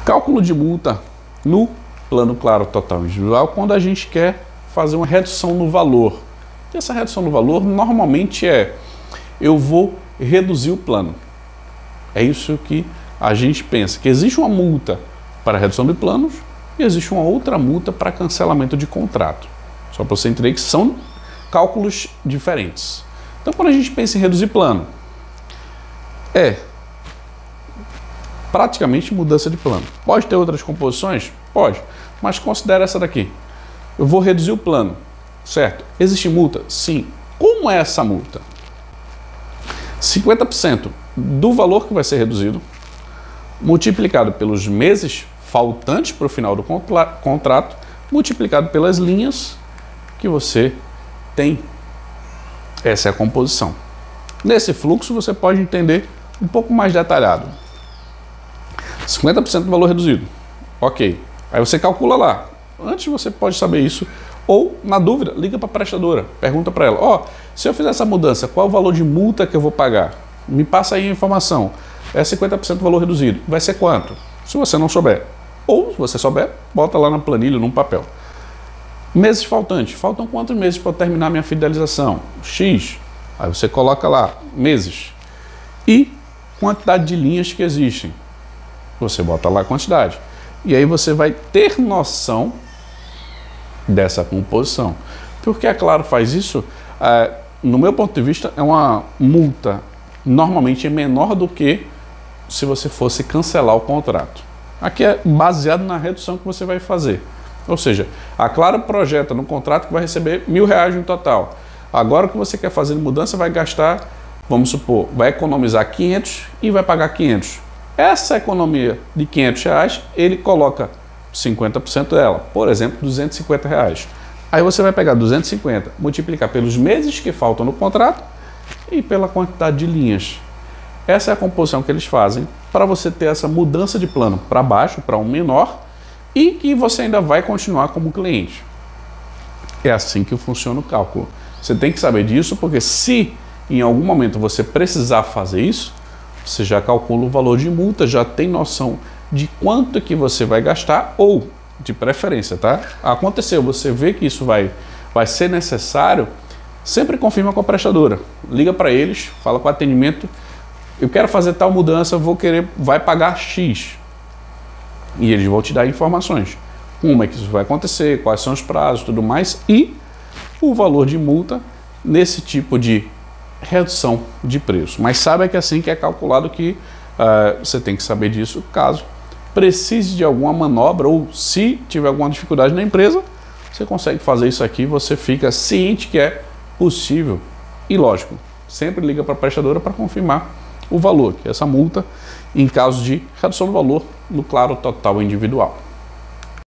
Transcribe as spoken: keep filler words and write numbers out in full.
Cálculo de multa no plano claro total individual, quando a gente quer fazer uma redução no valor. E essa redução no valor normalmente é, eu vou reduzir o plano. É isso que a gente pensa, que existe uma multa para redução de planos e existe uma outra multa para cancelamento de contrato. Só para você entender que são cálculos diferentes. Então, quando a gente pensa em reduzir plano, é praticamente mudança de plano. Pode ter outras composições? Pode, mas considera essa daqui. Eu vou reduzir o plano, certo? Existe multa? Sim. Como é essa multa? cinquenta por cento do valor que vai ser reduzido, multiplicado pelos meses faltantes para o final do contrato, multiplicado pelas linhas que você tem. Essa é a composição. Nesse fluxo você pode entender um pouco mais detalhado. cinquenta por cento do valor reduzido. Ok. Aí você calcula lá. Antes você pode saber isso. Ou, na dúvida, liga para a prestadora. Pergunta para ela. Ó, oh, se eu fizer essa mudança, qual é o valor de multa que eu vou pagar? Me passa aí a informação. É cinquenta por cento do valor reduzido. Vai ser quanto? Se você não souber. Ou, se você souber, bota lá na planilha, num papel. Meses faltantes. Faltam quantos meses para eu terminar minha fidelização? X. Aí você coloca lá, meses. E quantidade de linhas que existem. Você bota lá a quantidade. E aí você vai ter noção dessa composição. Porque a Claro faz isso, é, no meu ponto de vista, é uma multa normalmente é menor do que se você fosse cancelar o contrato. Aqui é baseado na redução que você vai fazer. Ou seja, a Claro projeta no contrato que vai receber mil reais no total. Agora o que você quer fazer de mudança vai gastar, vamos supor, vai economizar quinhentos e vai pagar quinhentos. Essa economia de quinhentos reais, ele coloca cinquenta por cento dela, por exemplo, duzentos e cinquenta reais. Aí você vai pegar duzentos e cinquenta, multiplicar pelos meses que faltam no contrato e pela quantidade de linhas. Essa é a composição que eles fazem para você ter essa mudança de plano para baixo, para um menor, e que você ainda vai continuar como cliente. É assim que funciona o cálculo. Você tem que saber disso, porque se em algum momento você precisar fazer isso, você já calcula o valor de multa, já tem noção de quanto que você vai gastar, ou, de preferência, tá? Aconteceu, você vê que isso vai, vai ser necessário, sempre confirma com a prestadora. Liga para eles, fala com o atendimento, eu quero fazer tal mudança, vou querer, vai pagar X. E eles vão te dar informações. Como é que isso vai acontecer, quais são os prazos, tudo mais, e o valor de multa nesse tipo de redução de preço. Mas saiba que é assim que é calculado, que uh, você tem que saber disso caso precise de alguma manobra, ou se tiver alguma dificuldade na empresa, você consegue fazer isso aqui, você fica ciente que é possível. E lógico, sempre liga para a prestadora para confirmar o valor, que é essa multa em caso de redução do valor no Claro Total Individual.